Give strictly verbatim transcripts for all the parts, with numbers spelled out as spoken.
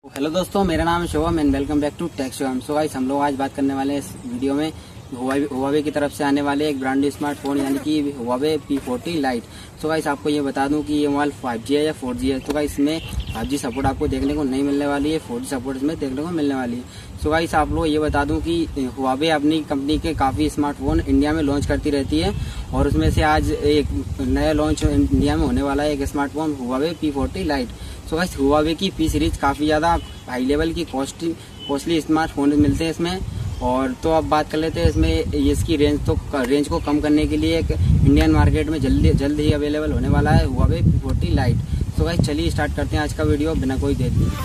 Hello दोस्तों, मेरा नाम है Shubham and welcome back to tech Shubham. So guys, हम लोग आज बात करने वाले हैं इस वीडियो में हुआवे की तरफ से आने वाले एक ब्रांड स्मार्टफोन यानी कि Huawei P forty lite. So guys, आपको ये बता दूं कि ये मोबाइल फाइव जी है या फोर जी है। तो गाइस, इसमें फाइव जी सपोर्ट आपको देखने को नहीं मिलने वाली है, फोर जी सपोर्ट इसमें देखने को मिलने वाली है। सो गाइस, आप लोग ये बता दूं कि हुआवे अपनी कंपनी के काफ़ी स्मार्टफोन इंडिया में लॉन्च करती रहती है और उसमें से आज एक नया लॉन्च इंडिया में होने वाला है, एक smartphone Huawei P forty lite. So guys, Huawei की पी सीरीज काफ़ी ज़्यादा हाई लेवल की कॉस्टली कॉस्टली स्मार्टफोन मिलते हैं इसमें। और तो अब बात कर लेते हैं इसमें ये इसकी रेंज तो रेंज को कम करने के लिए एक इंडियन मार्केट में जल्दी जल्द ही अवेलेबल होने वाला है Huawei P forty lite. So guys, चलिए स्टार्ट करते हैं आज का वीडियो बिना कोई देर के।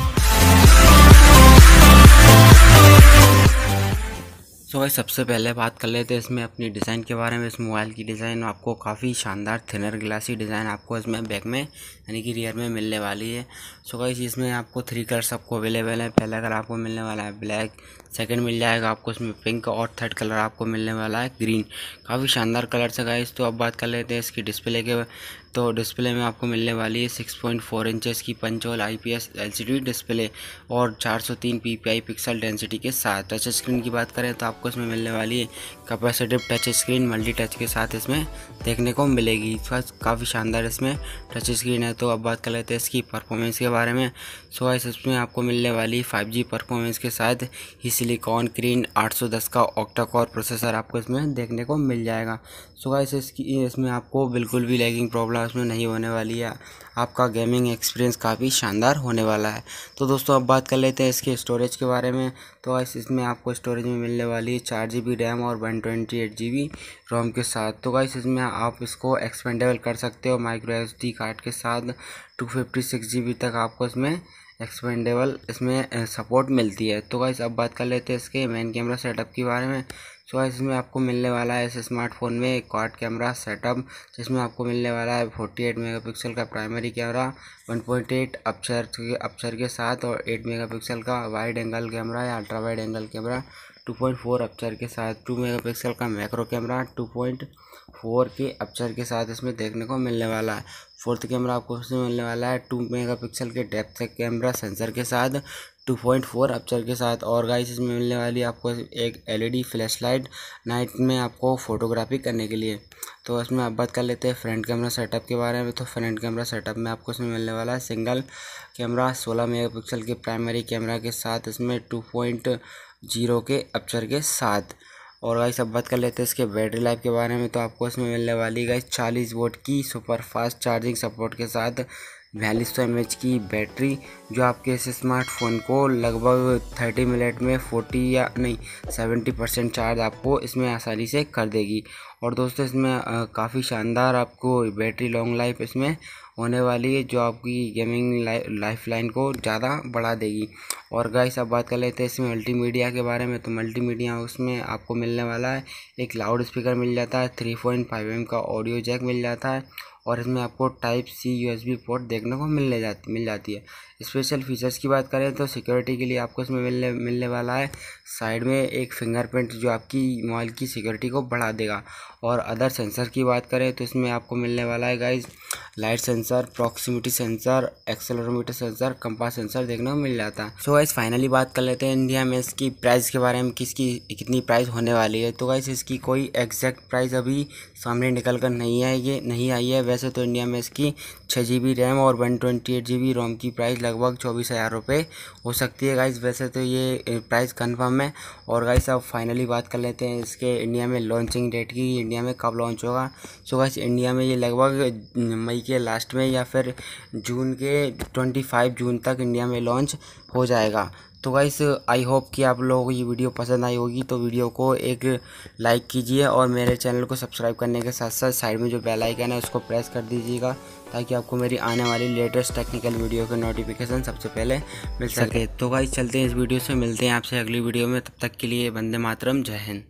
सो so भाई, सबसे पहले बात कर लेते हैं इसमें अपनी डिज़ाइन के बारे में। इस मोबाइल की डिज़ाइन आपको काफ़ी शानदार थिनर ग्लासी डिज़ाइन आपको इसमें बैक में यानी कि रियर में मिलने वाली है। सो so गाइस, इसमें आपको थ्री कलर्स आपको अवेलेबल है। पहला कलर आपको मिलने वाला है ब्लैक, सेकंड मिल जाएगा आपको इसमें पिंक और थर्ड कलर आपको मिलने वाला है ग्रीन। काफ़ी शानदार कलर है गाइस। तो अब बात कर लेते हैं इसकी डिस्प्ले के। तो डिस्प्ले में आपको मिलने वाली है सिक्स पॉइंट फोर इंचेस की punch hole I P S L C D display और चार सौ तीन P P I pixel density के साथ। टच स्क्रीन की बात करें तो आपको इसमें मिलने वाली है capacitive touch screen multi touch के साथ इसमें देखने को मिलेगी। काफ़ी शानदार इसमें टच स्क्रीन है। तो अब बात कर लेते हैं इसकी परफॉर्मेंस के बारे में। सो गाइस, इसमें आपको मिलने वाली फाइव जी परफॉर्मेंस के साथ ही सिलिकॉन क्रीन आठ सौ दस का ऑक्टा कोर प्रोसेसर आपको इसमें देखने को मिल जाएगा। सो गाइस, इसकी इसमें आपको बिल्कुल भी लैगिंग प्रॉब्लम इसमें नहीं होने वाली है। आपका गेमिंग एक्सपीरियंस काफ़ी शानदार होने वाला है। तो दोस्तों, अब बात कर लेते हैं इसके स्टोरेज के बारे में। तो गाइस, इसमें आपको स्टोरेज में मिलने वाली है चार जी बी रैम और one twenty eight G B ROM के साथ। तो गाइस, इसमें आप इसको एक्सपेंडेबल कर सकते हो माइक्रो एस डी कार्ड के साथ। Two fifty six G B तक आपको इसमें एक्सपेंडेबल इसमें सपोर्ट मिलती है। तो गाइस, अब बात कर लेते हैं इसके मेन कैमरा सेटअप के बारे में। सो गाइस, इसमें आपको मिलने वाला है इस स्मार्टफोन में एक क्वाड कैमरा सेटअप, जिसमें आपको मिलने वाला है फोर्टी एट मेगापिक्सल का primary camera, one point eight aperture aperture के साथ और एट मेगापिक्सल का वाइड एंगल कैमरा या ultra wide angle camera, two point four aperture के साथ, टू मेगापिक्सल का macro camera, two point four के अपचर के साथ इसमें देखने को मिलने वाला है। फोर्थ कैमरा आपको इसमें मिलने वाला है टू मेगापिक्सल के डेप्थ कैमरा सेंसर के साथ, टू पॉइंट फोर अपचर के साथ। और गाइस, इसमें मिलने वाली आपको एक एलईडी फ्लैशलाइट नाइट में आपको फोटोग्राफी करने के लिए। तो इसमें आप बात कर लेते हैं फ्रंट कैमरा सेटअप के बारे में। तो फ्रंट कैमरा सेटअप में आपको इसमें मिलने वाला है सिंगल कैमरा सोलह मेगापिक्सल के प्राइमरी कैमरा के साथ इसमें टू पॉइंट जीरो के अपचर के साथ। और गाइस, अब बात कर लेते हैं इसके बैटरी लाइफ के बारे में। तो आपको इसमें मिलने वाली गाइस चालीस वोल्ट की सुपर फास्ट चार्जिंग सपोर्ट के साथ बयालीस सौ एम एच की बैटरी, जो आपके इस स्मार्टफोन को लगभग थर्टी मिनट में फोर्टी या नहीं सेवेंटी परसेंट चार्ज आपको इसमें आसानी से कर देगी। और दोस्तों, इसमें काफ़ी शानदार आपको बैटरी लॉन्ग लाइफ इसमें होने वाली है, जो आपकी गेमिंग लाइफ लाइन को ज़्यादा बढ़ा देगी। और गाइस, अब बात कर लेते हैं इसमें मल्टीमीडिया के बारे में। तो मल्टीमीडिया उसमें आपको मिलने वाला है एक लाउड स्पीकर मिल जाता है, थ्री पॉइंट फाइव एम का ऑडियो जैक मिल जाता है और इसमें आपको टाइप सी यूएसबी पोर्ट देखने को मिलने जाती मिल जाती है। स्पेशल फीचर्स की बात करें तो सिक्योरिटी के लिए आपको इसमें मिलने मिलने वाला है साइड में एक फिंगरप्रिंट, जो आपकी मोबाइल की सिक्योरिटी को बढ़ा देगा। और अदर सेंसर की बात करें तो इसमें आपको मिलने वाला है guys light sensor, proximity sensor, accelerometer sensor, compass sensor देखने को मिल जाता है। सो गाइस, फाइनली बात कर लेते हैं इंडिया में इसकी प्राइस के बारे में, किसकी कितनी प्राइस होने वाली है। तो गाइस, इसकी कोई एग्जैक्ट प्राइस अभी सामने निकल कर नहीं है ये नहीं आई है। वैसे तो इंडिया में इसकी छः जी बी रैम और one twenty eight G B ROM की प्राइस लगभग चौबीस हज़ार रुपये हो सकती है गाइस। वैसे तो ये प्राइस कंफर्म है। और गाइस, अब फाइनली बात कर लेते हैं इसके इंडिया में लॉन्चिंग डेट की, इंडिया में कब लॉन्च होगा। सो गाइस, इंडिया में ये लगभग मई के लास्ट में या फिर जून के पच्चीस जून तक इंडिया में लॉन्च हो जाएगा। तो गाइस, आई होप कि आप लोगों को ये वीडियो पसंद आई होगी। तो वीडियो को एक लाइक कीजिए और मेरे चैनल को सब्सक्राइब करने के साथ साथ साइड में जो बेल आइकन है उसको प्रेस कर दीजिएगा, ताकि आपको मेरी आने वाली लेटेस्ट टेक्निकल वीडियो के नोटिफिकेशन सबसे पहले मिल सके। तो गाइस, चलते हैं इस वीडियो से, मिलते हैं आपसे अगली वीडियो में। तब तक के लिए वंदे मातरम, जय हिंद।